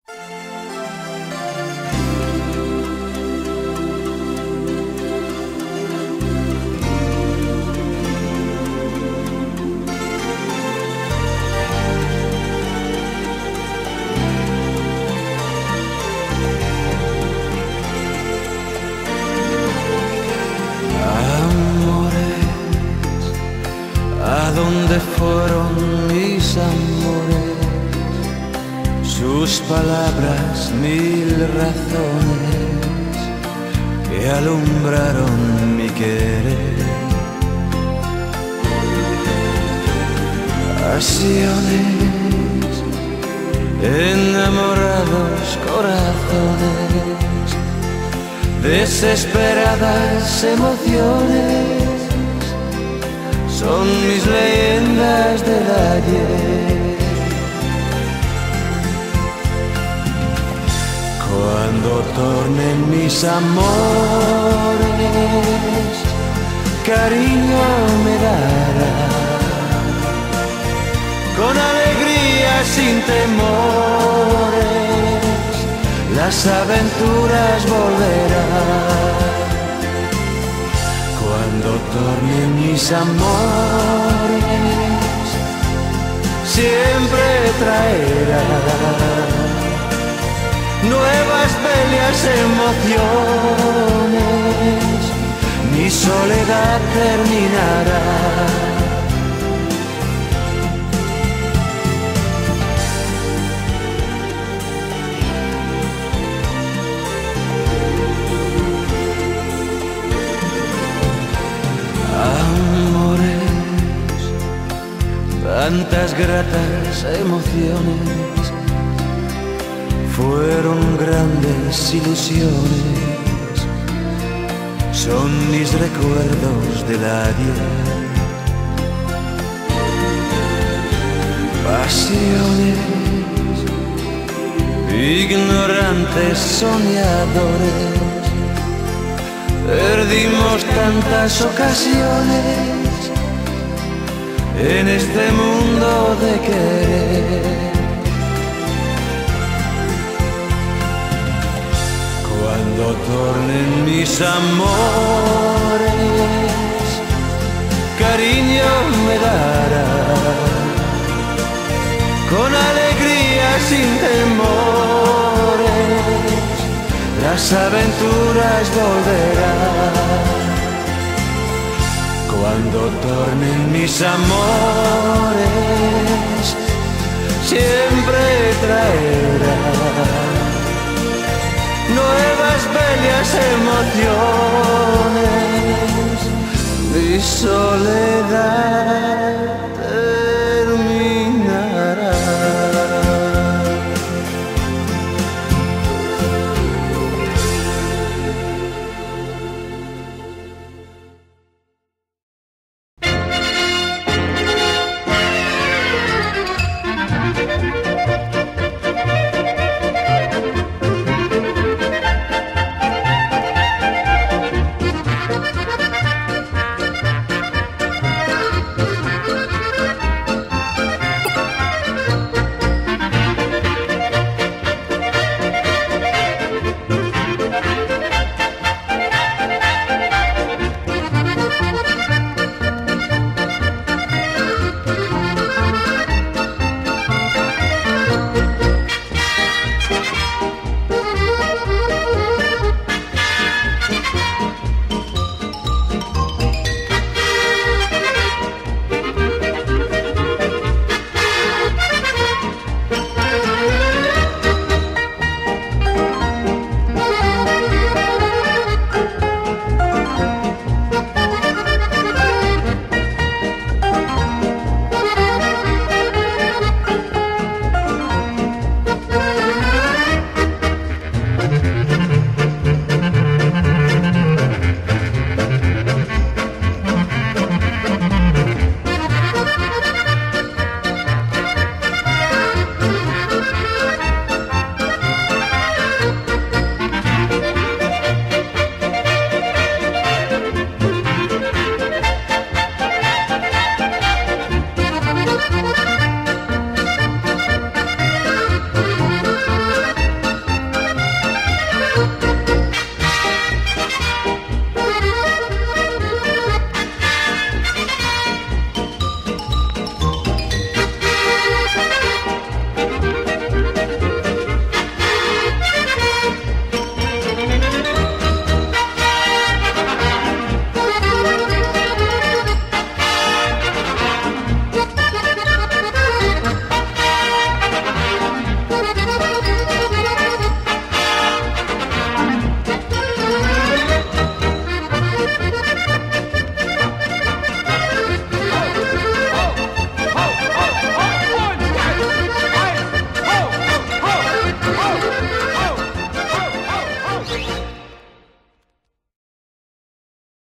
¿A dónde fueron mis amores? Sus palabras, mil razones que alumbraron mi querer. Pasiones, enamorados corazones, desesperadas emociones, son mis leyendas del ayer. Cuando tornen mis amores, cariño me dará, con alegría sin temores, las aventuras volverán. Cuando tornen mis amores, siempre traerá nuevas bellas emociones, mi soledad terminará. Tantas gratas emociones fueron grandes ilusiones, son mis recuerdos del ayer. Pasiones, ignorantes soñadores, perdimos tantas ocasiones en este mundo de querer. Cuando tornen mis amores, cariño me dará, con alegría sin temores, las aventuras volverán. Cuando tornen mis amores, siempre traerá nuevas bellas emociones, mi soledad